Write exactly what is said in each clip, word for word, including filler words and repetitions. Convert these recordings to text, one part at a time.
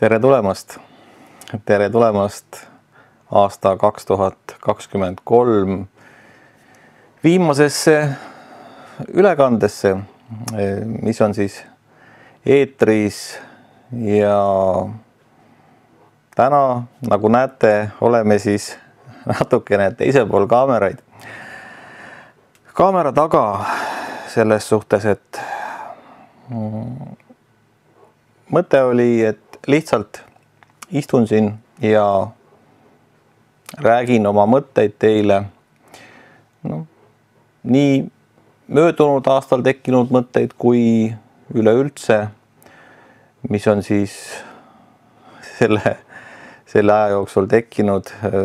tere tulemast, tere tulemast aasta kaks tuhat kakskümmend kolm viimasesse ülekandesse, mis on siis eetris ja täna, nagu näete, oleme siis natukene teisel pool kaameraid. Kaamera taga selles suhtes, et mõte oli, et lihtsalt istun siin ja räägin oma mõtteid teile. No, nii möödunud aastal tekkinud mõtteid kui üleüldse, mis on siis selle, selle aja jooksul tekkinud.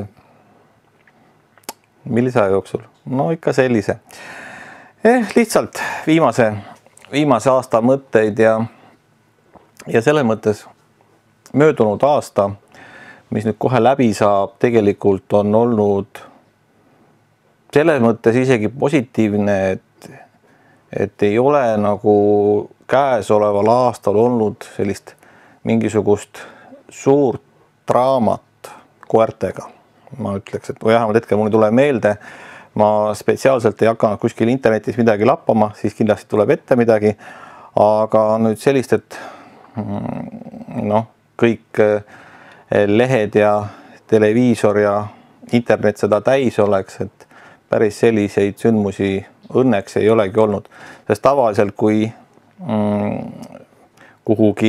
Millise aja jooksul? No ikka sellise. Eh, lihtsalt viimase, viimase aasta mõtteid ja, ja selle mõttes möödunud aasta, mis nüüd kohe läbi saab, tegelikult on olnud selles mõttes isegi positiivne, et, et ei ole nagu käesoleval aastal olnud sellist mingisugust suurt draamat koertega. Ma ütleks, et vähemalt hetkel mul tuleb meelde, ma spetsiaalselt ei hakanud kuskil internetis midagi lappama, siis kindlasti tuleb ette midagi, aga nüüd sellist, et noh, kõik lehed ja televiisor ja internet seda täis oleks, et päris selliseid sündmusi õnneks ei olegi olnud. Sest tavaliselt, kui mm, kuhugi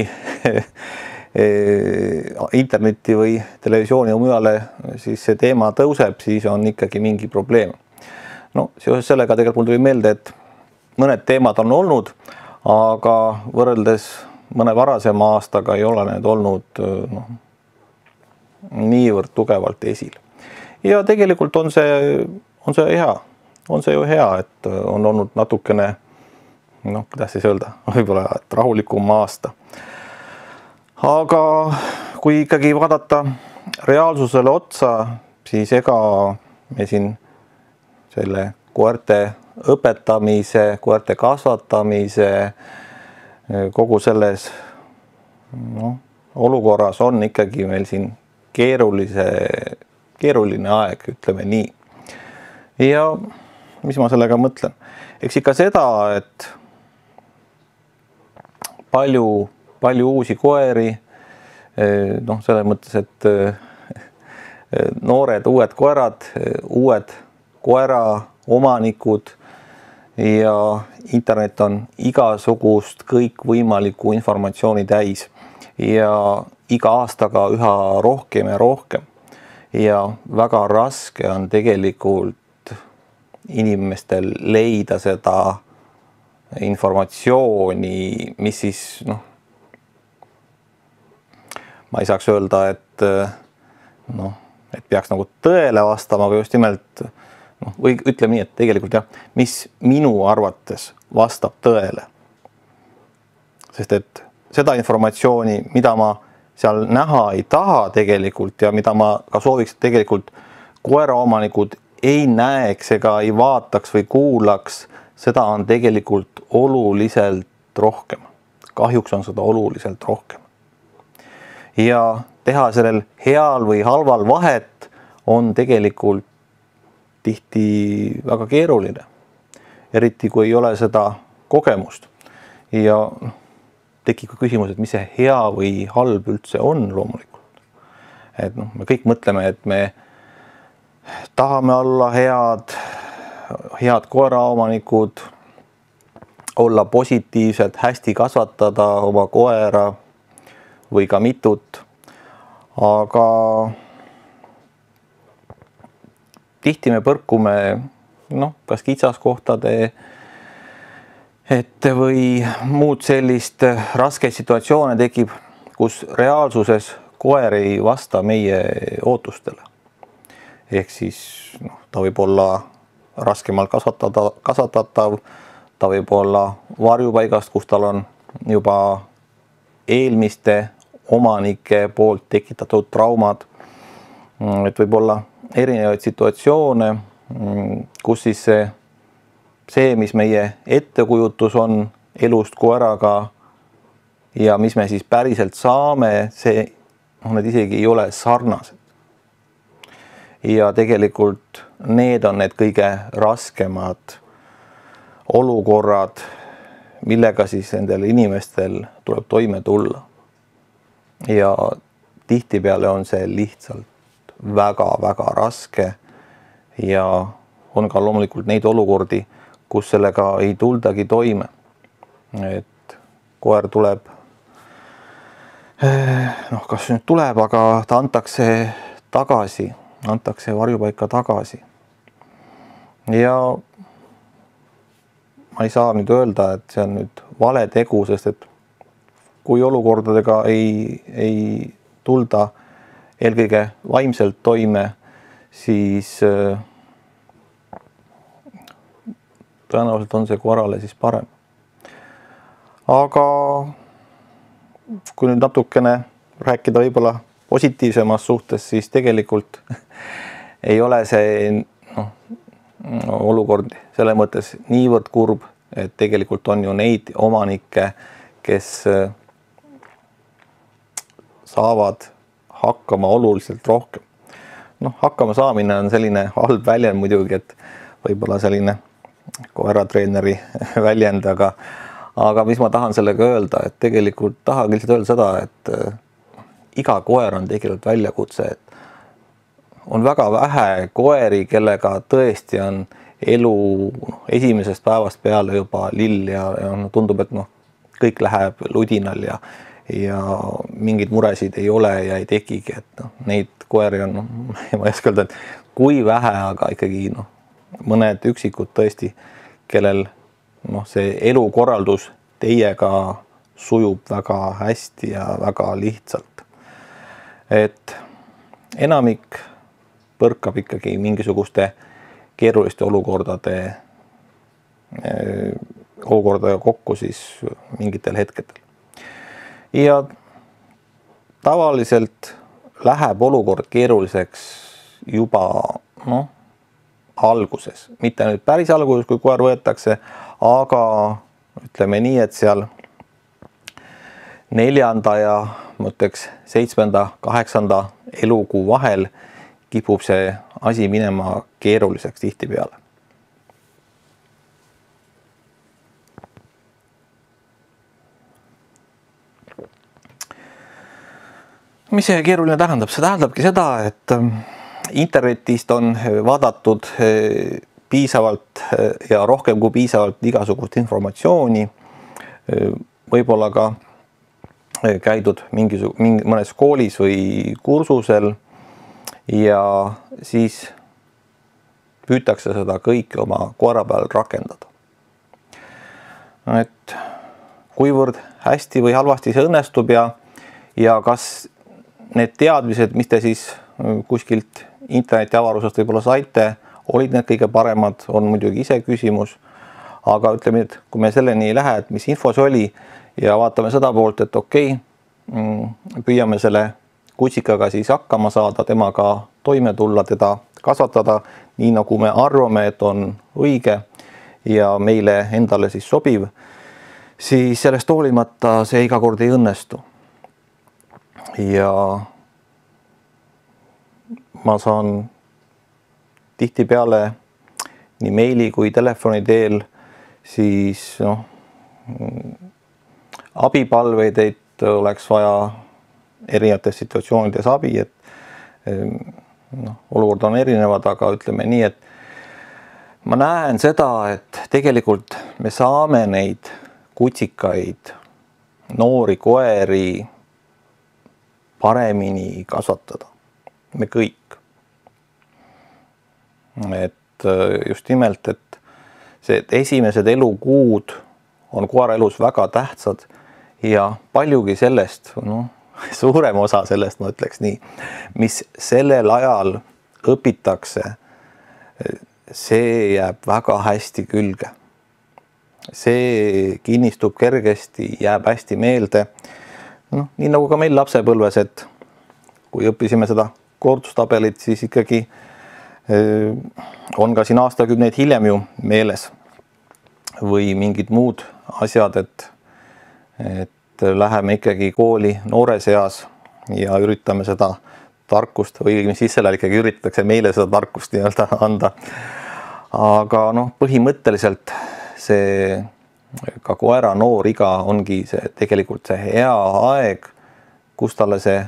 interneti või televisiooni ja mujale siis see teema tõuseb, siis on ikkagi mingi probleem. No, seoses sellega tegelikult mul tuli meelde, et mõned teemad on olnud, aga võrreldes mõne varasema aastaga ei ole need olnud no, niivõrd tugevalt esil. Ja tegelikult on see, on see hea. On see ju hea, et on olnud natukene, noh, kuidas siis öelda, võib-olla et rahulikum aasta. Aga kui ikkagi vaadata reaalsusele otsa, siis ega me siin selle koerte õpetamise, koerte kasvatamise, kogu selles no, olukorras on ikkagi meil siin keerulise, keeruline aeg, ütleme nii. Ja mis ma sellega mõtlen? Eks ikka seda, et palju, palju uusi koeri, noh, selles mõttes, et noored, uued koerad, uued koera omanikud ja internet on igasugust kõikvõimalikku informatsiooni täis ja iga aastaga üha rohkem ja rohkem. Ja väga raske on tegelikult inimestel leida seda informatsiooni, mis siis, noh, ma ei saaks öelda, et, noh, et peaks nagu tõele vastama, aga just nimelt, noh, või ütleme nii, et tegelikult jah, mis minu arvates vastab tõele. Sest et seda informatsiooni, mida ma seal näha ei taha tegelikult ja mida ma ka sooviks, et tegelikult koeraomanikud ei näeks ega ei vaataks või kuulaks, seda on tegelikult oluliselt rohkem. Kahjuks on seda oluliselt rohkem. Ja teha sellel heal või halval vahet on tegelikult tihti väga keeruline, eriti kui ei ole seda kogemust. Ja tekib ka küsimus, et mis see hea või halb üldse on loomulikult. Et noh, me kõik mõtleme, et me tahame olla head, head koeraomanikud, olla positiivselt, hästi kasvatada oma koera või ka mitut, aga tihti me põrkume, noh, kas kitsaskohtade ette või muud sellist raskeid situatsioone tekib, kus reaalsuses koer ei vasta meie ootustele. Ehk siis noh, ta võib olla raskemalt kasvatada, kasvatatav, ta võib olla varjupaigast, kus tal on juba eelmiste omanike poolt tekitatud traumad. Et võib olla erinevaid situatsioone, kus siis see, see, mis meie ettekujutus on elust koeraga ja mis me siis päriselt saame, see need isegi ei ole sarnased. Ja tegelikult need on need kõige raskemad olukorrad, millega siis nendel inimestel tuleb toime tulla. Ja tihtipeale on see lihtsalt väga-väga raske ja on ka loomulikult neid olukordi, kus sellega ei tuldagi toime. Et koer tuleb, noh, kas nüüd tuleb, aga ta antakse tagasi, antakse varjupaika tagasi. Ja ma ei saa nüüd öelda, et see on nüüd vale tegu, sest et kui olukordadega ei, ei tulda eelkõige vaimselt toime, siis tõenäoliselt on see koerale siis parem. Aga kui nüüd natukene rääkida võib-olla positiivsemas suhtes, siis tegelikult ei ole see noh, olukord selle mõttes niivõrd kurb, et tegelikult on ju neid omanikke, kes saavad hakkama oluliselt rohkem. Noh, hakkama saamine on selline halb väljend muidugi, et võib-olla selline koeratreeneri väljend, aga, aga mis ma tahan sellega öelda, et tegelikult tahan lihtsalt öelda seda, et iga koer on tegelikult väljakutse, et on väga vähe koeri, kellega tõesti on elu esimesest päevast peale juba lill ja, ja tundub, et noh, kõik läheb ludinal ja, ja mingeid muresid ei ole ja ei tekigi, et noh, neid koeri on, noh, ma ei oska öelda, et kui vähe, aga ikkagi noh, mõned üksikud tõesti, kellel noh, see elukorraldus teiega sujub väga hästi ja väga lihtsalt. Et enamik põrkab ikkagi mingisuguste keeruliste olukordade olukordadega kokku siis mingitel hetkedel. Ja tavaliselt läheb olukord keeruliseks juba noh, alguses, mitte nüüd päris alguses, kui koer võetakse, aga ütleme nii, et seal neljanda ja mõtleks seitsmenda, kaheksanda elukuu vahel kipub see asi minema keeruliseks tihtipeale. Mis see keeruline tähendab? See tähendabki seda, et internetist on vaadatud piisavalt ja rohkem kui piisavalt igasugust informatsiooni, võib-olla ka käidud mingisug, mingi, mõnes koolis või kursusel ja siis püütakse seda kõike oma koera peal rakendada. Et kuivõrd hästi või halvasti see õnnestub ja, ja kas need teadmised, mis te siis kuskilt interneti avarusest võib-olla saite, olid need kõige paremad, on muidugi ise küsimus, aga ütleme, et kui me selleni ei lähe, et mis info see oli ja vaatame seda poolt, et okei, püüame selle kutsikaga siis hakkama saada, temaga toime tulla, teda kasvatada nii, nagu me arvame, et on õige ja meile endale siis sobiv, siis sellest hoolimata see iga kord ei õnnestu. Ja ma saan tihtipeale nii meili kui telefoni teel siis noh, abipalveid, et oleks vaja erinevates situatsioonides abi, et noh, olukord on erinevad, aga ütleme nii, et ma näen seda, et tegelikult me saame neid kutsikaid, noori koeri paremini kasvatada. Me kõik. Et just nimelt, et see et esimesed elukuud on koera elus väga tähtsad ja paljugi sellest, noh, suurem osa sellest, ma ütleks nii, mis sellel ajal õpitakse, see jääb väga hästi külge. See kinnistub kergesti, jääb hästi meelde. No, nii nagu ka meil lapsepõlves, et kui õppisime seda kordustabelit, siis ikkagi on ka siin aastakümneid hiljem ju meeles või mingid muud asjad, et, et läheme ikkagi kooli noores eas ja üritame seda tarkust või sissele ikkagi üritatakse meile seda tarkust nii-öelda anda. Aga noh, põhimõtteliselt see ka koera noor iga ongi see tegelikult see hea aeg, kus talle see,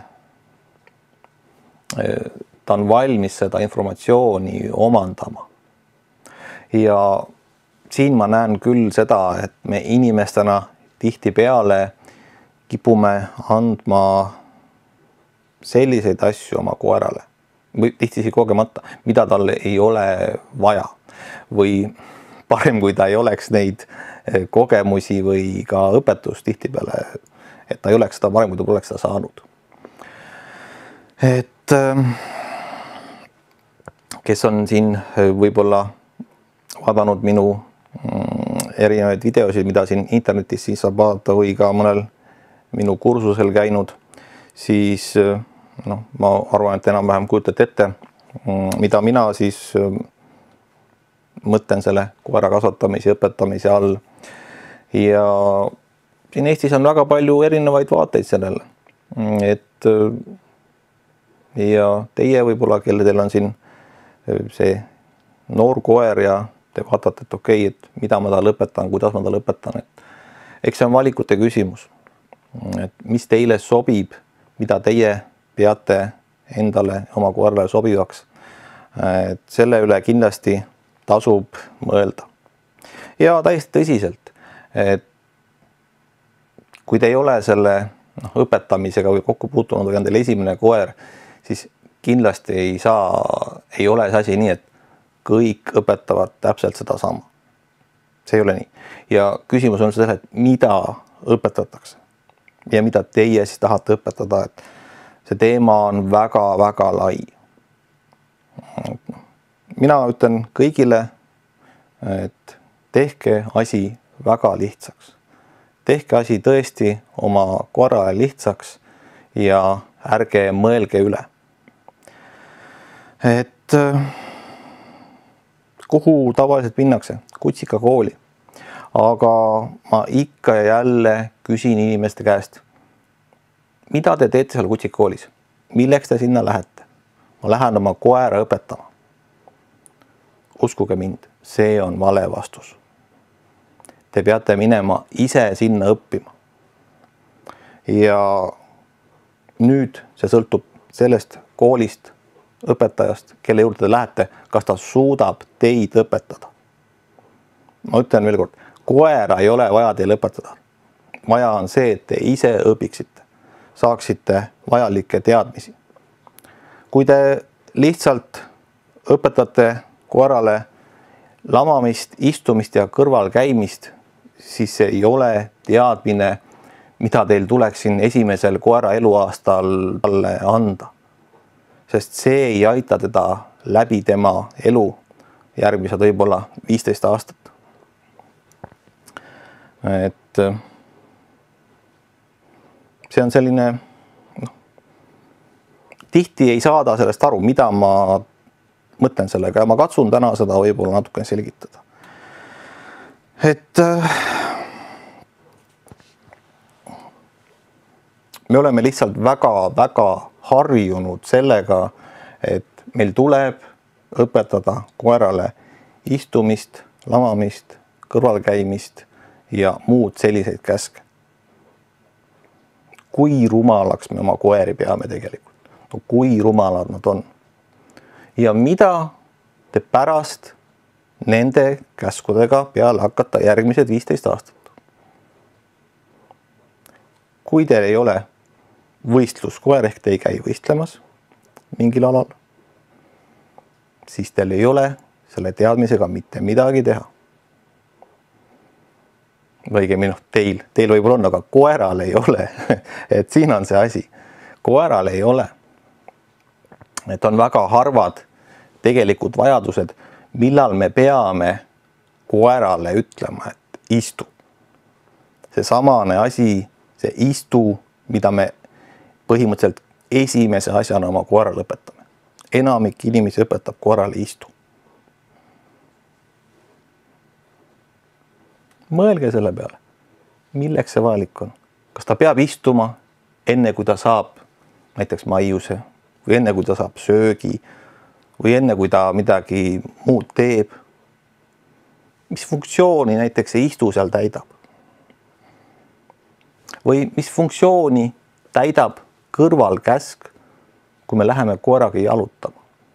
ta on valmis seda informatsiooni omandama. Ja siin ma näen küll seda, et me inimestena tihtipeale kipume andma selliseid asju oma koerale või tihti isegi kogemata, mida tal ei ole vaja või parem, kui ta ei oleks neid kogemusi või ka õpetust tihtipeale, et ta ei oleks seda parem, kui ta poleks seda saanud. Et kes on siin võib-olla vaadanud minu erinevaid videosid, mida siin internetis siis saab vaadata või ka mõnel minu kursusel käinud, siis noh, ma arvan, et enam-vähem kujutate ette, mida mina siis mõtlen selle koera kasvatamise ja õpetamise all. Ja siin Eestis on väga palju erinevaid vaateid sellele. Et ja teie võib-olla, kelle teil on siin see noor koer ja te vaatate, et okei, et mida ma tal õpetan, kuidas ma tal õpetan. Et eks see on valikute küsimus. Et mis teile sobib, mida teie peate endale oma koerale sobivaks. Et selle üle kindlasti tasub mõelda. Ja täiesti tõsiselt, et kui te ei ole selle no, õpetamisega või kokku puutunud või on teil esimene koer, siis kindlasti ei saa, ei ole see asi nii, et kõik õpetavad täpselt seda sama. See ei ole nii. Ja küsimus on selle, et mida õpetatakse ja mida teie siis tahate õpetada, et see teema on väga-väga lai. Mina ütlen kõigile, et tehke asi väga lihtsaks. Tehke asi tõesti oma koerale lihtsaks ja ärge mõelge üle. Et kuhu tavaliselt minnakse? Kutsikakooli. Aga ma ikka ja jälle küsin inimeste käest, mida te teete seal kutsikoolis? Milleks te sinna lähete? Ma lähen oma koera õpetama. Uskuge mind, see on vale vastus. Te peate minema ise sinna õppima. Ja nüüd see sõltub sellest koolist, õpetajast, kelle juurde te lähete, kas ta suudab teid õpetada. Ma ütlen veel kord, koera ei ole vaja teil õpetada. Vaja on see, et te ise õpiksite, saaksite vajalikke teadmisi. Kui te lihtsalt õpetate koerale lamamist, istumist ja kõrval käimist, siis see ei ole teadmine, mida teil tuleks siin esimesel koera eluaastal talle anda. Sest see ei aita teda läbi tema elu järgmised võib-olla viisteist aastat. Et see on selline, no, tihti ei saada sellest aru, mida ma mõtlen sellega ja ma katsun täna seda võib-olla natukene selgitada. Et me oleme lihtsalt väga-väga harjunud sellega, et meil tuleb õpetada koerale istumist, lamamist, kõrvalkäimist ja muud selliseid käske. Kui rumalaks me oma koeri peame tegelikult? No, kui rumalad nad on? Ja mida te pärast nende käskudega peale hakata järgmised viisteist aastat? Kui teil ei ole võistluskoer ehk te ei käi võistlemas mingil alal, siis teil ei ole selle teadmisega mitte midagi teha. Õigemini noh, teil, teil võib-olla on, aga koeral ei ole. Et siin on see asi. Koeral ei ole. Et on väga harvad tegelikud vajadused, millal me peame koerale ütlema, et istu. See samane asi, see istu, mida me põhimõtteliselt esimese asjana oma koerale õpetame. Enamik inimesi õpetab koerale istu. Mõelge selle peale, milleks see vajalik on. Kas ta peab istuma enne, kui ta saab näiteks maiuse või enne, kui ta saab söögi või enne, kui ta midagi muud teeb. Mis funktsiooni näiteks see istu seal täidab? Või mis funktsiooni täidab kõrvalkäsk, kui me läheme koeraga jalutama?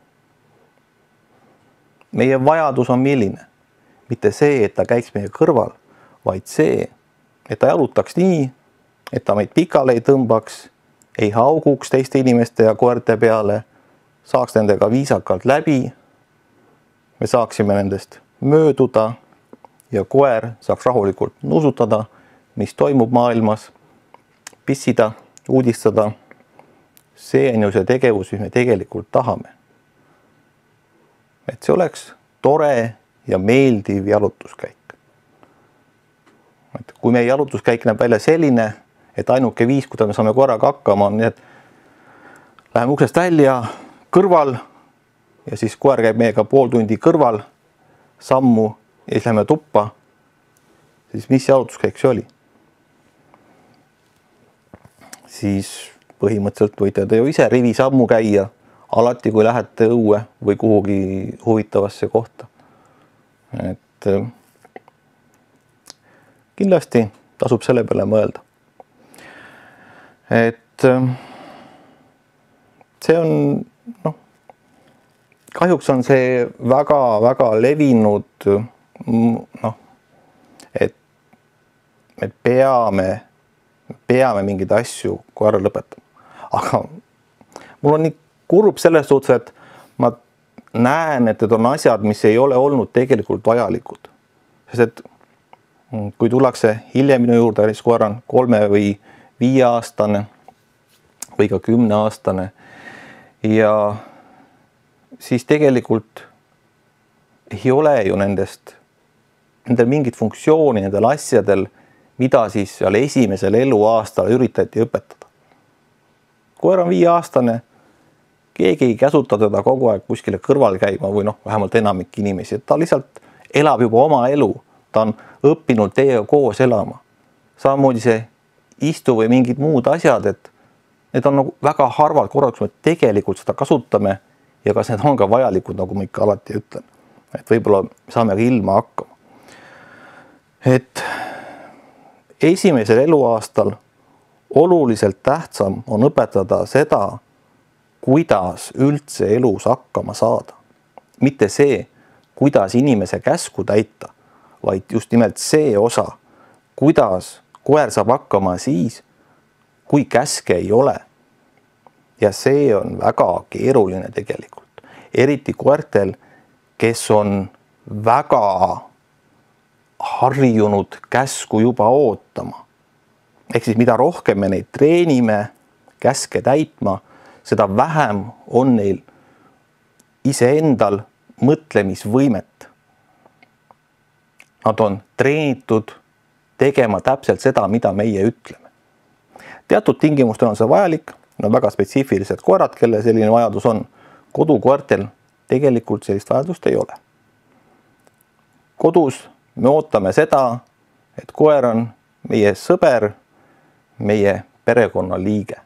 Meie vajadus on milline? Mitte see, et ta käiks meie kõrval, vaid see, et ta jalutaks nii, et ta meid pikale ei tõmbaks, ei hauguks teiste inimeste ja koerte peale, saaks nendega viisakalt läbi, me saaksime nendest mööduda ja koer saaks rahulikult nusutada, mis toimub maailmas, pissida, uudistada. See on ju see tegevus, mis me tegelikult tahame. Et see oleks tore ja meeldiv jalutuskäik. Et kui meie jalutuskäik näeb välja selline, et ainuke viis, kuidas me saame koeraga hakkama, on nii, et läheme uksest välja kõrval ja siis koer käib meiega pool tundi kõrval sammu ja siis läheme tuppa, siis mis jalutuskäik see oli? Siis põhimõtteliselt võite te ju ise rivi sammu käia alati, kui lähete õue või kuhugi huvitavasse kohta. Et kindlasti tasub selle peale mõelda. Et see on, noh, kahjuks on see väga-väga levinud, noh, et me peame, peame mingeid asju koera lõpetama. Aga mul on nii kurb selles suhtes, et ma näen, et need on asjad, mis ei ole olnud tegelikult vajalikud. Sest et kui tullakse hiljem minu juurde, siis koer on kolme või viie aastane või ka kümne aastane ja siis tegelikult ei ole ju nendest, nendel mingit funktsiooni, nendel asjadel, mida siis seal esimesel eluaastal üritati õpetada. Koer on viie aastane, keegi ei käsuta teda kogu aeg kuskile kõrval käima või noh, vähemalt enamik inimesi, et ta lihtsalt elab juba oma elu, ta on õppinud teiega koos elama. Samamoodi see istu või mingid muud asjad, et need on nagu väga harvad korraks, kui me tegelikult seda kasutame ja kas need on ka vajalikud, nagu ma ikka alati ütlen. Et võib-olla saame ka ilma hakkama. Et esimesel eluaastal oluliselt tähtsam on õpetada seda, kuidas üldse elus hakkama saada. Mitte see, kuidas inimese käsku täita, vaid just nimelt see osa, kuidas koer saab hakkama siis, kui käske ei ole. Ja see on väga keeruline tegelikult. Eriti koertel, kes on väga harjunud käsku juba ootama. Ehk siis mida rohkem me neid treenime käske täitma, seda vähem on neil iseendal mõtlemisvõimet. Nad on treenitud tegema täpselt seda, mida meie ütleme. Teatud tingimustel on see vajalik, nad on väga spetsiifilised koerad, kelle selline vajadus on. Kodukoertel tegelikult sellist vajadust ei ole. Kodus me ootame seda, et koer on meie sõber, meie perekonna liige.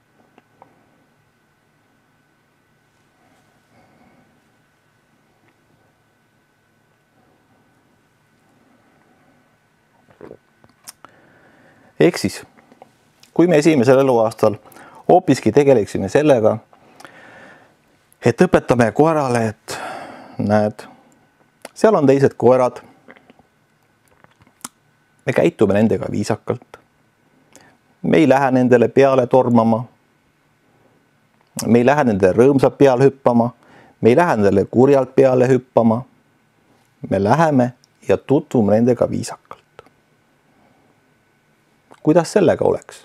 Ehk siis, kui me esimesel eluaastal hoopiski tegeleksime sellega, et õpetame koerale, et näed, seal on teised koerad, me käitume nendega viisakalt, me ei lähe nendele peale tormama, me ei lähe nendele rõõmsalt peale hüppama, me ei lähe nendele kurjalt peale hüppama, me läheme ja tutvume nendega viisakalt. Kuidas sellega oleks?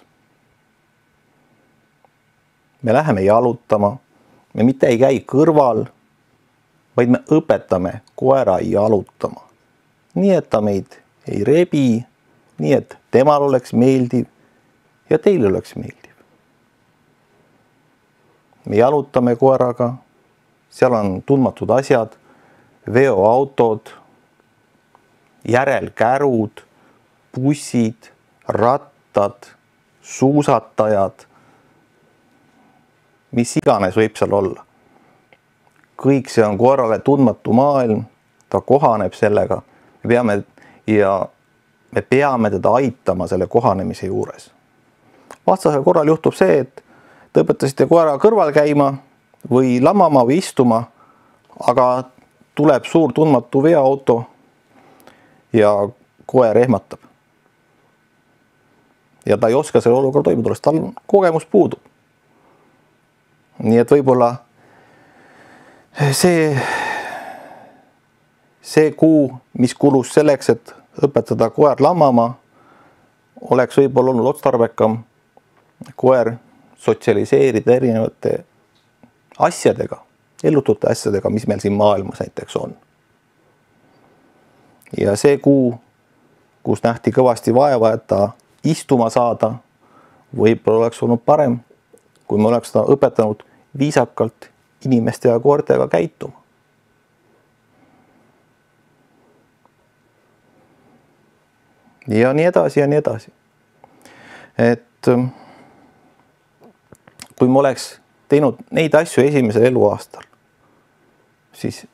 Me läheme jalutama, me mitte ei käi kõrval, vaid me õpetame koera jalutama. Nii, et ta meid ei rebi, nii, et temal oleks meeldiv ja teil oleks meeldiv. Me jalutame koeraga, seal on tundmatud asjad, veoautod, järelkärud, bussid, rattad, suusatajad, mis iganes võib seal olla. Kõik see on koerale tundmatu maailm, ta kohaneb sellega, me peame ja me peame teda aitama selle kohanemise juures. Vastasel korral juhtub see, et te õpetasite koera kõrval käima või lamama või istuma, aga tuleb suur tundmatu veoauto ja koer ehmatab. Ja ta ei oska selle olukorra toime tulla, tal kogemus puudub. Nii et võib-olla see, see kuu, mis kulus selleks, et õpetada koer lamama, oleks võib-olla olnud otstarbekam koer sotsialiseerida erinevate asjadega, ellutute asjadega, mis meil siin maailmas näiteks on. Ja see kuu, kus nähti kõvasti vaeva, et ta istuma saada, võib-olla oleks olnud parem, kui me oleks ta õpetanud viisakalt inimeste ja koertega käituma. Ja nii edasi ja nii edasi. Et kui ma oleks teinud neid asju esimesel eluaastal, siis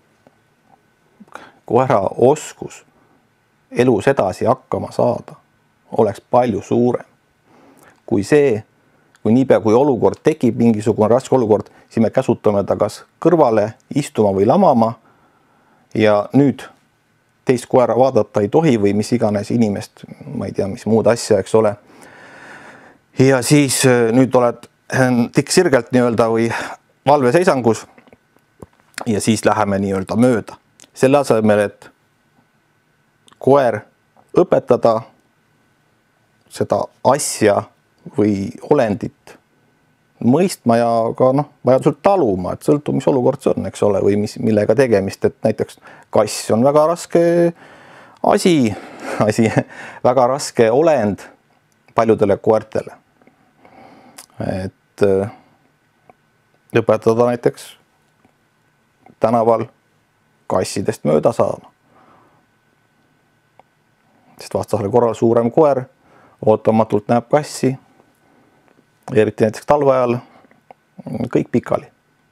koera oskus elus edasi hakkama saada oleks palju suurem kui see, kui niipea kui olukord tekib, mingisugune raske olukord, siis me käsutame ta kas kõrvale istuma või lamama ja nüüd teist koera vaadata ei tohi või mis iganes inimest, ma ei tea, mis muud asja, eks ole. Ja siis nüüd oled tikk sirgelt nii-öelda või valveseisangus ja siis läheme nii-öelda mööda. Selle asemel, et koer õpetada seda asja või olendit mõistma ja ka noh, vajadusel taluma, et sõltub, mis olukord see on, eks ole, või mis, millega tegemist, et näiteks kass on väga raske asi, asi, väga raske olend paljudele koertele. Et õpetada näiteks tänaval kassidest mööda saama. Sest vastasel korral suurem koer ootamatult näeb kassi, eriti näiteks talve ajal, kõik pikali.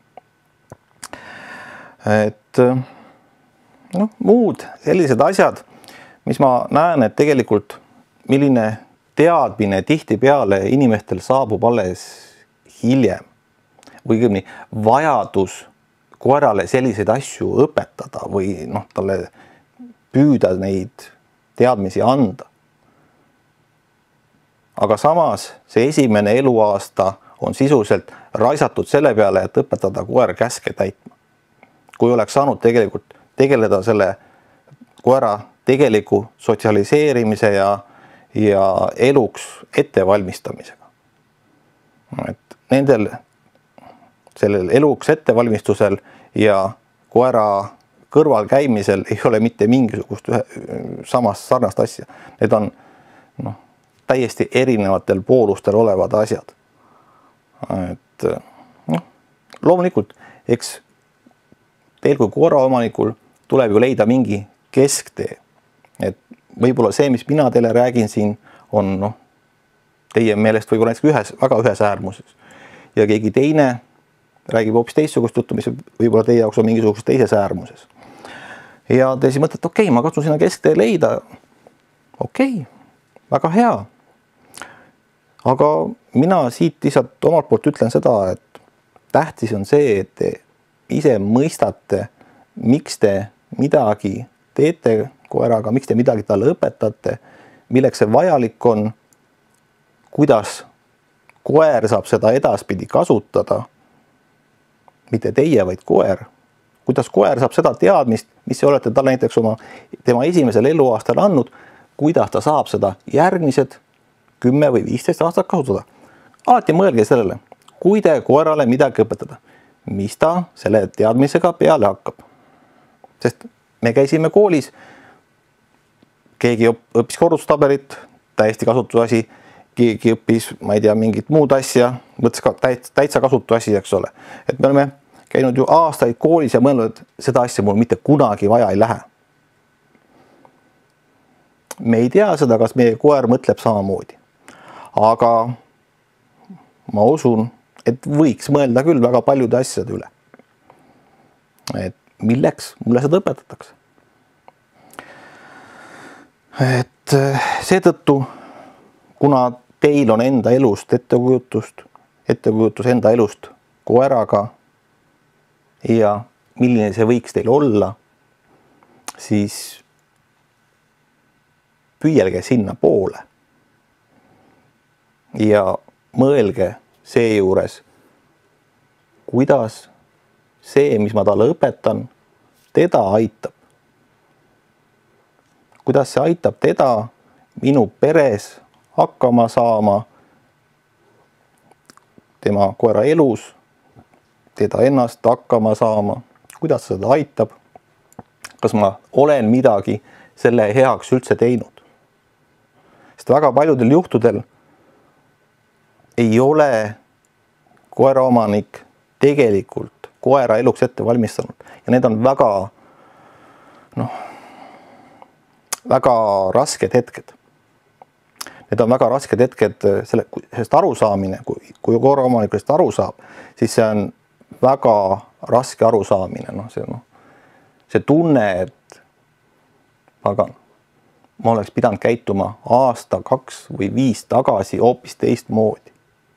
Et noh, muud sellised asjad, mis ma näen, et tegelikult milline teadmine tihtipeale inimestel saabub alles hiljem või õigemini vajadus koerale selliseid asju õpetada või noh, talle püüda neid teadmisi anda. Aga samas see esimene eluaasta on sisuliselt raisatud selle peale, et õpetada koer käske täitma. Kui oleks saanud tegelikult tegeleda selle koera tegeliku sotsialiseerimise ja, ja eluks ettevalmistamisega. Et nendel sellel eluks ettevalmistusel ja koera kõrval käimisel ei ole mitte mingisugust ühe, samast sarnast asja. Need on noh, täiesti erinevatel poolustel olevad asjad. Et noh, loomulikult, eks teil kui koeraomanikul tuleb ju leida mingi kesktee. Et võib-olla see, mis mina teile räägin siin, on noh, teie meelest võib-olla ühes, väga ühes äärmuses. Ja keegi teine räägib hoopis teistsugust juttu, mis võib-olla teie jaoks on mingisugust teises äärmuses. Ja te siis mõtlete, okei, okay, ma katsun sinna kesktee leida. Okei, okay, väga hea. Aga mina siit lihtsalt omalt poolt ütlen seda, et tähtis on see, et te ise mõistate, miks te midagi teete koeraga, miks te midagi talle õpetate, milleks see vajalik on, kuidas koer saab seda edaspidi kasutada, mitte teie, vaid koer. Kuidas koer saab seda teadmist, mis te olete talle näiteks oma, tema esimesel eluaastal andnud, kuidas ta saab seda järgmised kümme või viisteist aastat kasutada. Alati mõelge sellele, kui te koerale midagi õpetada, mis ta selle teadmisega peale hakkab. Sest me käisime koolis, keegi õppis korrutustabelit, täiesti kasutusasi, keegi õppis, ma ei tea, mingit muud asja, mõttes ka täitsa kasutusasi, eks ole. Et me oleme käinud ju aastaid koolis ja mõelnud, et seda asja mul mitte kunagi vaja ei lähe. Me ei tea seda, kas meie koer mõtleb samamoodi. Aga ma usun, et võiks mõelda küll väga paljude asjade üle. Et milleks mulle seda õpetatakse. Et seetõttu, kuna teil on enda elust ettekujutust, ettekujutus enda elust koeraga ja milline see võiks teil olla, siis püüelge sinna poole ja mõelge seejuures, kuidas see, mis ma talle õpetan, teda aitab. Kuidas see aitab teda minu peres hakkama saama, tema koera elus, teda ennast hakkama saama, kuidas seda aitab, kas ma olen midagi selle heaks üldse teinud. Sest väga paljudel juhtudel ei ole koeraomanik tegelikult koera eluks ette valmistanud ja need on väga, noh, väga rasked hetked. Need on väga rasked hetked, selle, sellest arusaamine, kui, kui koeraomanikust aru saab, siis see on väga raske arusaamine. No, see, no, see tunne, et aga ma oleks pidanud käituma aasta, kaks või viis tagasi hoopis teistmoodi.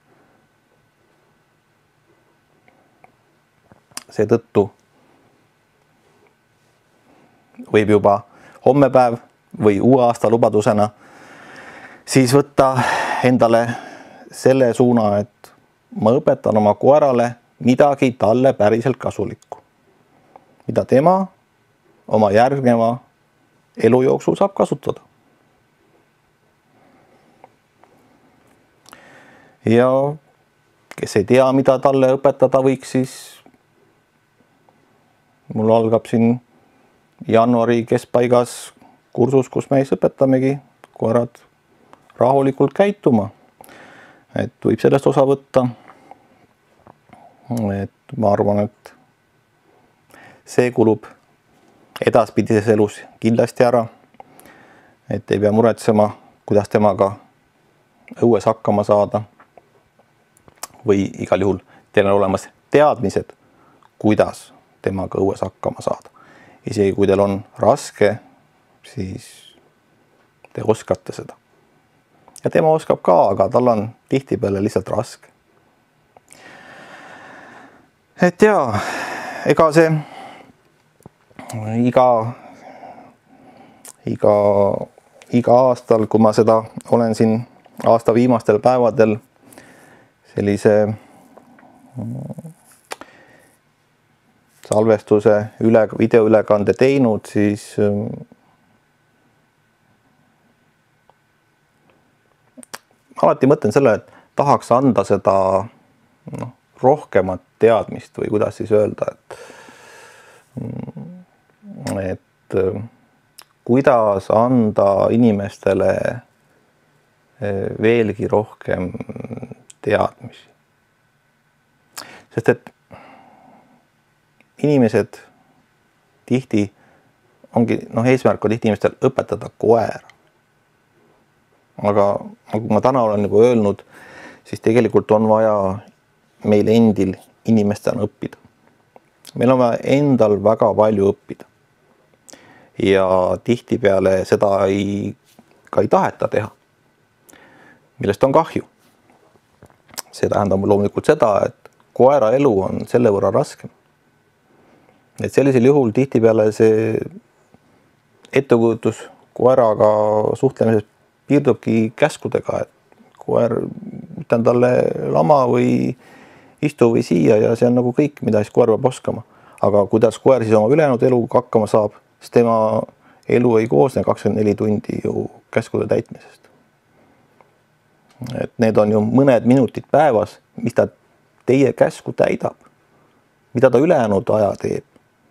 Seetõttu võib juba hommepäev või uue aasta lubadusena siis võtta endale selle suuna, et ma õpetan oma koerale midagi talle päriselt kasulikku, mida tema oma järgneva elu jooksul saab kasutada. Ja kes ei tea, mida talle õpetada võiks, siis mul algab siin jaanuari keskpaigas kursus, kus me siis õpetamegi koerad rahulikult käituma. Et võib sellest osa võtta. Et ma arvan, et see kulub edaspidises elus kindlasti ära. Et ei pea muretsema, kuidas temaga õues hakkama saada. Või igal juhul teil on olemas teadmised, kuidas temaga õues hakkama saada. Isegi kui teil on raske, siis te oskate seda. Ja tema oskab ka, aga tal on tihtipeale lihtsalt raske. Et jaa, ega see iga, iga, iga aastal, kui ma seda olen siin aasta viimastel päevadel sellise salvestuse üle, videoülekande teinud, siis alati mõtlen selle, et tahaks anda seda no, rohkemat teadmist või kuidas siis öelda, et, et kuidas anda inimestele veelgi rohkem teadmisi. Sest et inimesed tihti ongi, noh, eesmärk on tihti inimestel õpetada koera. Aga nagu ma täna olen juba öelnud, siis tegelikult on vaja meil endil inimestena õppida. Meil on vaja endal väga palju õppida. Ja tihtipeale seda ei, ka ei taheta teha, millest on kahju. See tähendab loomulikult seda, et koera elu on selle võrra raskem. Et sellisel juhul tihtipeale see ettekujutus koeraga suhtlemises piirdubki käskudega, et koer, ütlen talle lama või istu või siia ja see on nagu kõik, mida siis koer peab oskama. Aga kuidas koer siis oma ülejäänud eluga hakkama saab, sest tema elu ei koosne kakskümmend neli tundi ju käskude täitmisest. Et need on ju mõned minutid päevas, mis ta teie käsku täidab, mida ta ülejäänud aja teeb.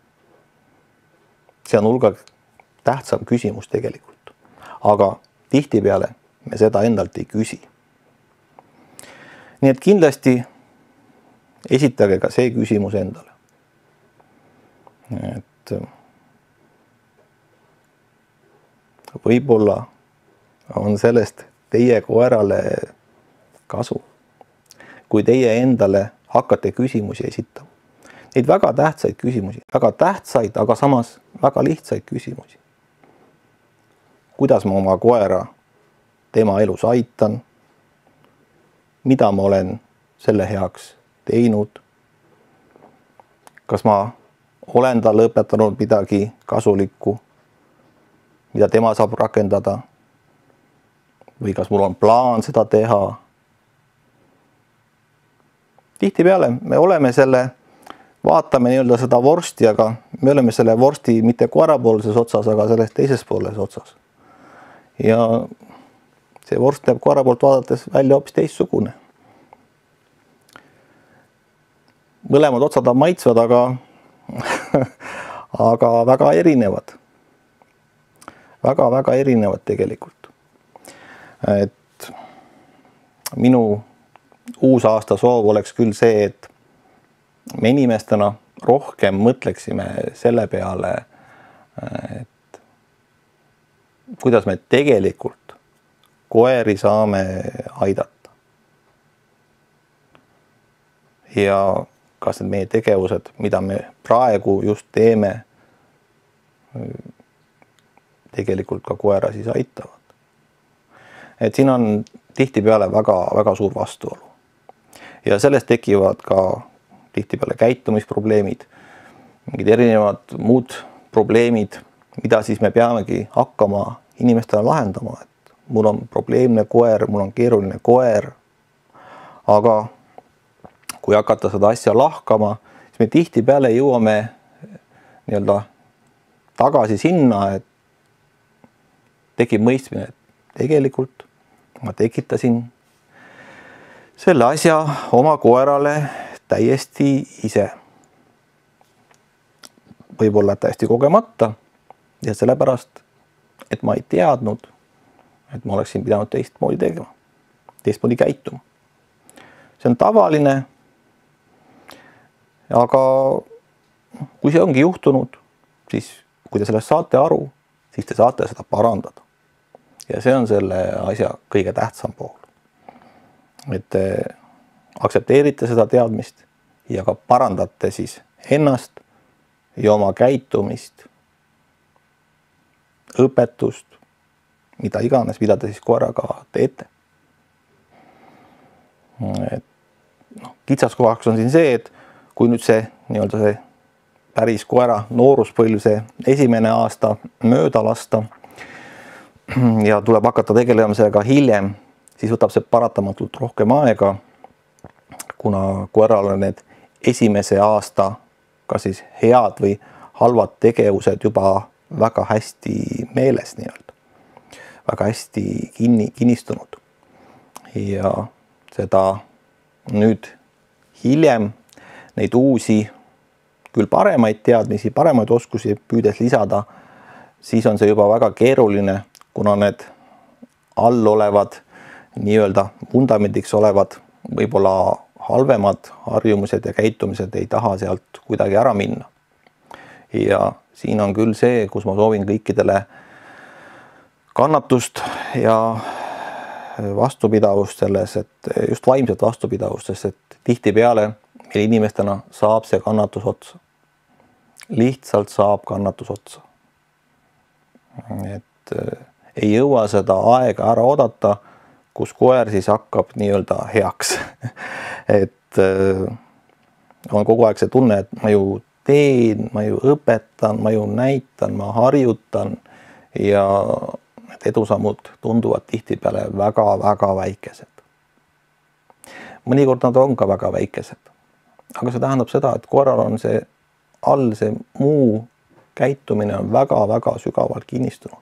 See on hulga tähtsam küsimus tegelikult. Aga tihtipeale me seda endalt ei küsi. Nii et kindlasti esitage ka see küsimus endale. Et võib-olla on sellest teie koerale kasu. kui teie endale hakkate küsimusi esitama. Neid väga tähtsaid küsimusi, väga tähtsaid, aga samas väga lihtsaid küsimusi. Kuidas ma oma koera tema elus aitan? Mida ma olen selle heaks teinud? Kas ma olen talle õpetanud midagi kasulikku, mida tema saab rakendada? Või kas mul on plaan seda teha? Tihtipeale me oleme selle, vaatame nii-öelda seda vorsti, aga me oleme selle vorsti mitte koerapoolses otsas, aga selles teises pooles otsas. Ja see vorst näeb koera poolt vaadates välja hoopis teistsugune. Mõlemad otsad on maitsvad, aga, aga väga erinevad. Väga, väga erinevad tegelikult. Et minu uus aasta soov oleks küll see, et me inimestena rohkem mõtleksime selle peale, et kuidas me tegelikult koeri saame aidata. Ja kas need meie tegevused, mida me praegu just teeme, tegelikult ka koera siis aitavad. Et siin on tihtipeale väga, väga suur vastuolu. Ja sellest tekivad ka tihtipeale käitumisprobleemid, mingid erinevad muud probleemid, mida siis me peamegi hakkama inimestele lahendama. Et mul on probleemne koer, mul on keeruline koer, aga kui hakata seda asja lahkama, siis me tihtipeale jõuame nii-öelda tagasi sinna, et tekib mõistmine, et tegelikult ma tekitasin selle asja oma koerale täiesti ise. Võib-olla täiesti kogemata ja sellepärast, et ma ei teadnud, et ma oleksin pidanud teistmoodi tegema, teistmoodi käituma. See on tavaline, aga kui see ongi juhtunud, siis kui te sellest saate aru, siis te saate seda parandada. Ja see on selle asja kõige tähtsam pool. Et te aksepteerite seda teadmist ja ka parandate siis ennast ja oma käitumist, õpetust, mida iganes, mida te siis koeraga teete. Et, no, kitsaskohaks on siin see, et kui nüüd see, nii-öelda see päris koera nooruspõlv, see esimene aasta mööda lasta ja tuleb hakata tegelema sellega hiljem, siis võtab see paratamatult rohkem aega, kuna koeral on need esimese aasta kas siis head või halvad tegevused juba väga hästi meeles nii-öelda, väga hästi kinni, kinnistunud. Ja seda nüüd hiljem neid uusi, küll paremaid teadmisi, paremaid oskusi püüdes lisada, siis on see juba väga keeruline, kuna need all olevad nii-öelda vundamendiks olevad võib-olla halvemad harjumused ja käitumised ei taha sealt kuidagi ära minna. Ja siin on küll see, kus ma soovin kõikidele kannatust ja vastupidavust selles, et just vaimset vastupidavust, sest et tihtipeale meil inimestena saab see kannatus otsa. Lihtsalt saab kannatus otsa. Et ei jõua seda aega ära oodata, kus koer siis hakkab nii-öelda heaks. Et on kogu aeg see tunne, et ma ju teen, ma ju õpetan, ma ju näitan, ma harjutan ja need edusammud tunduvad tihtipeale väga-väga väikesed. Mõnikord nad on ka väga väikesed. Aga see tähendab seda, et koeral on see all, see muu käitumine on väga-väga sügavalt kinnistunud.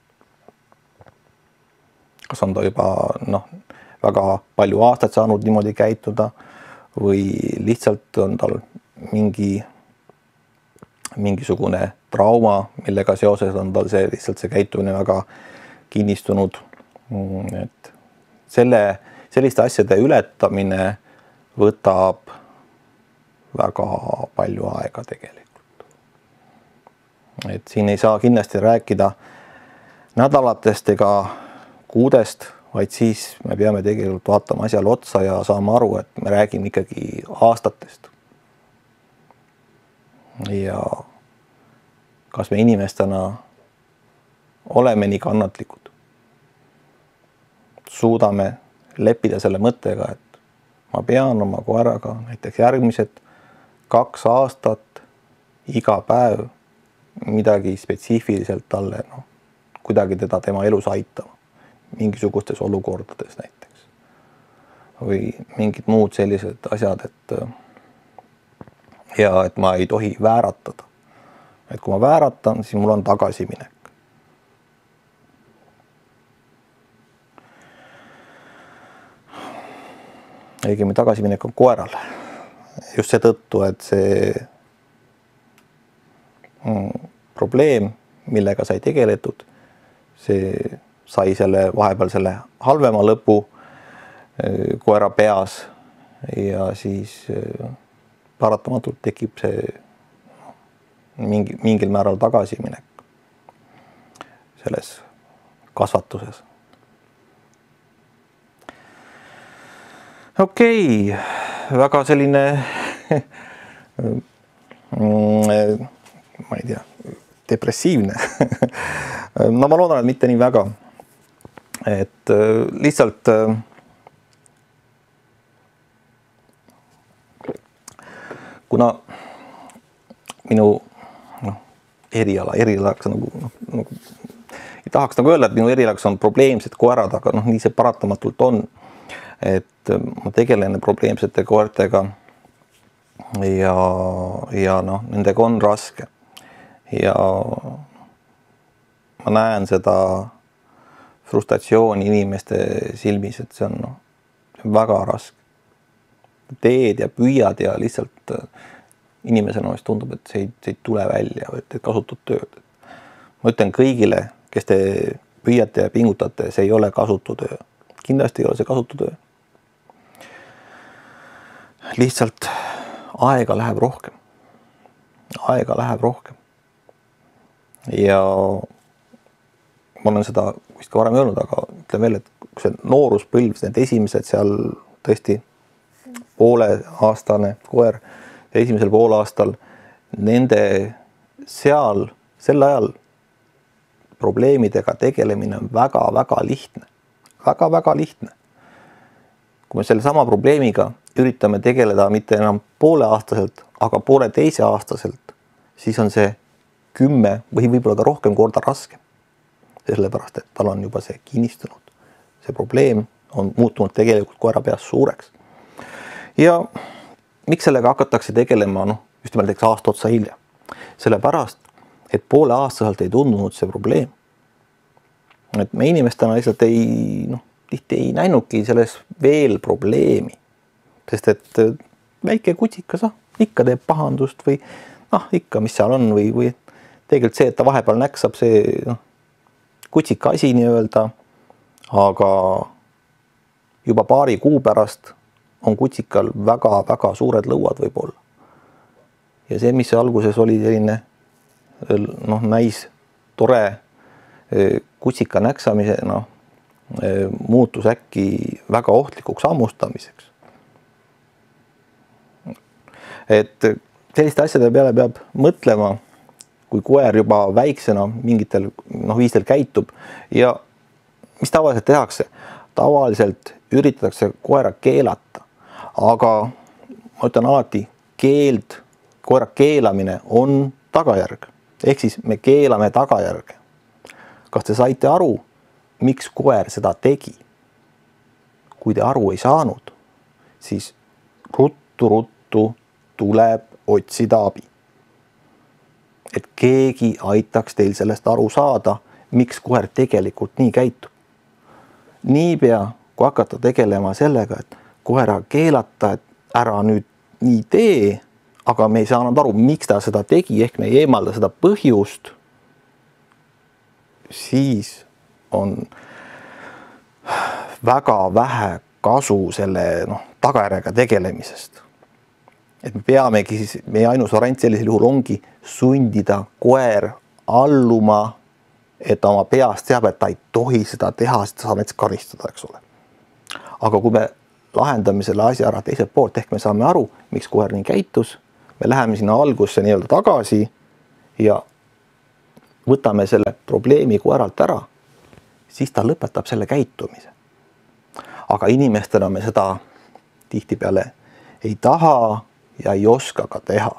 Kas on ta juba noh, väga palju aastaid saanud niimoodi käituda või lihtsalt on tal mingi, mingisugune trauma, millega seoses on tal see, lihtsalt see käitumine väga kinnistunud. Et selle, selliste asjade ületamine võtab väga palju aega tegelikult. Et siin ei saa kindlasti rääkida nädalatest ega kuudest, vaid siis me peame tegelikult vaatama asjale otsa ja saama aru, et me räägime ikkagi aastatest. Ja kas me inimestena oleme nii kannatlikud, suudame leppida selle mõttega, et ma pean oma koeraga näiteks järgmised kaks aastat iga päev midagi spetsiifiliselt talle, noh, kuidagi teda tema elus aitama, mingisugustes olukordades näiteks. Või mingid muud sellised asjad, et ja et ma ei tohi vääratada. Et kui ma vääratan, siis mul on tagasiminek. Õigemi tagasiminek on koeral. Just seetõttu, et see probleem, millega sai tegeletud, see sai selle vahepeal selle halvema lõpu koera peas ja siis paratamatult tekib see mingi, mingil määral tagasiminek selles kasvatuses. Okei, okay, väga selline ma ei tea, depressiivne. No ma loodan, et mitte nii väga. Et lihtsalt kuna minu noh, eriala, erialaks nagu, nagu ei tahaks nagu öelda, et minu erialaks on probleemsed koerad, aga noh, nii see paratamatult on. Et ma tegelen probleemsete koertega ja, ja noh, nendega on raske. Ja ma näen seda frustratsiooni inimeste silmis, et see on noh, väga raske. Teed ja püüad ja lihtsalt inimesena vist tundub, et see ei, see ei tule välja, et kasutad tööd. Ma ütlen kõigile, kes te püüate ja pingutate, see ei ole kasutu töö. Kindlasti ei ole see kasutu töö. Lihtsalt aega läheb rohkem. Aega läheb rohkem. Ja ma olen seda vist ka varem öelnud, aga ütlen veel, et kui see nooruspõlv, need esimesed seal tõesti poole aastane koer ja esimesel pool aastal nende seal sel ajal probleemidega tegelemine on väga-väga lihtne. Väga-väga lihtne. Kui me selle sama probleemiga üritame tegeleda mitte enam poole aastaselt, aga poole teise aastaselt, siis on see kümme või võib-olla ka rohkem korda raskem. Sellepärast, et tal on juba see kinnistunud. See probleem on muutunud tegelikult koera peas suureks. Ja miks sellega hakatakse tegelema, noh, just nimelt aasta otsa hilja? Sellepärast, et poole aastaselt ei tundunud see probleem. Et me inimestena lihtsalt ei, noh, tihti ei näinudki selles veel probleemi. Sest et väike kutsikas, ah, ikka teeb pahandust või noh, ikka mis seal on või, või tegelikult see, et ta vahepeal näksab see noh, kutsika asi nii öelda, aga juba paari kuu pärast on kutsikal väga-väga suured lõuad võib-olla. Ja see, mis alguses oli selline noh, näis tore kutsika näksamise, noh, muutus äkki väga ohtlikuks hammustamiseks. Et selliste asjade peale peab mõtlema, kui koer juba väiksena mingitel noh, viistel käitub ja mis tavaliselt tehakse? Tavaliselt üritatakse koera keelata, aga ma ütlen alati, keeld, koera keelamine on tagajärg. Ehk siis me keelame tagajärge. Kas te saite aru, miks koer seda tegi? Kui te aru ei saanud, siis ruttu-ruttu tuleb otsida abi. Et keegi aitaks teil sellest aru saada, miks koer tegelikult nii käitub. Niipea, kui hakata tegelema sellega, et koera keelata, et ära nüüd nii tee, aga me ei saanud aru, miks ta seda tegi, ehk me ei eemalda seda põhjust, siis on väga vähe kasu selle noh, tagajärjega tegelemisest. Et me peamegi siis, meie ainus variant sellisel juhul ongi sundida koer alluma et ta oma peast teab, et ta ei tohi seda teha, siis ta saab näiteks karistada, eks ole. Aga kui me lahendame selle asja ära teiselt poolt, ehk me saame aru, miks koer nii käitus, me läheme sinna algusse nii-öelda tagasi ja võtame selle probleemi koeralt ära, siis ta lõpetab selle käitumise. Aga inimestena me seda tihtipeale ei taha ja ei oska ka teha.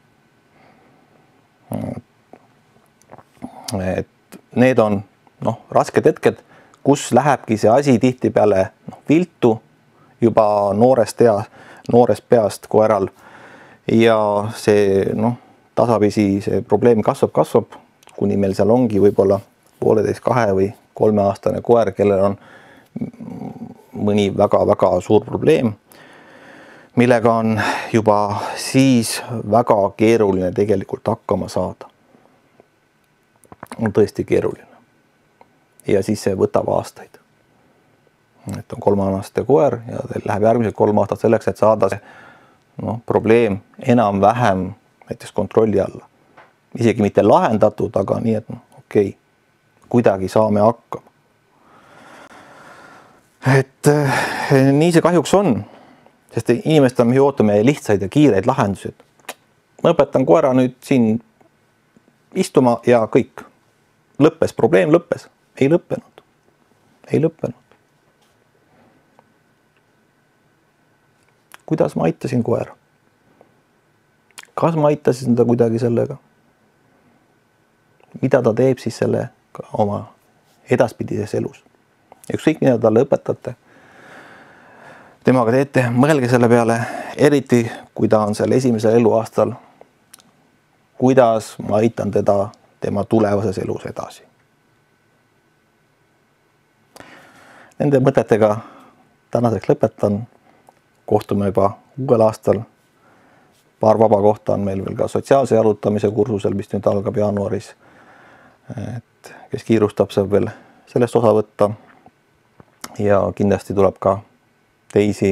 Et need on noh, rasked hetked, kus lähebki see asi tihtipeale noh, viltu juba noorest, tea, noorest peast koeral ja see noh, tasapisi see probleem kasvab, kasvab, kuni meil seal ongi võib-olla pooleteist, kahe või kolmeaastane koer, kellel on mõni väga-väga suur probleem, millega on juba siis väga keeruline tegelikult hakkama saada. On tõesti keeruline. Ja siis see võtab aastaid. Et on kolmeaastane koer ja teil läheb järgmised kolm aastat selleks, et saada see no, probleem enam-vähem näiteks kontrolli alla. Isegi mitte lahendatud, aga nii, et no, okei, okay, kuidagi saame hakkama. Et eh, nii see kahjuks on, sest inimestel me ootame lihtsaid ja kiireid lahendusi. Ma õpetan koera nüüd siin istuma ja kõik. Lõppes, probleem lõppes. Ei lõppenud. Ei lõppenud. Kuidas ma aitasin koera? Kas ma aitasin ta kuidagi sellega? Mida ta teeb siis selle oma edaspidises elus? Ükskõik, mida talle õpetate, temaga teete, mõelge selle peale, eriti kui ta on seal esimesel eluaastal, kuidas ma aitan teda tema tulevases elus edasi. Nende mõtetega tänaseks lõpetan, kohtume juba uuel aastal. Paar vaba kohta on meil veel ka sotsiaalse jalutamise kursusel, mis nüüd algab jaanuaris. Et kes kiirustab, saab veel sellest osa võtta. Ja kindlasti tuleb ka teisi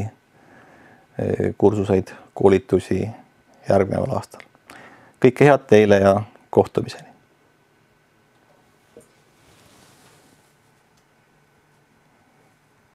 kursuseid, koolitusi järgneval aastal. Kõike head teile ja kohtumiseni.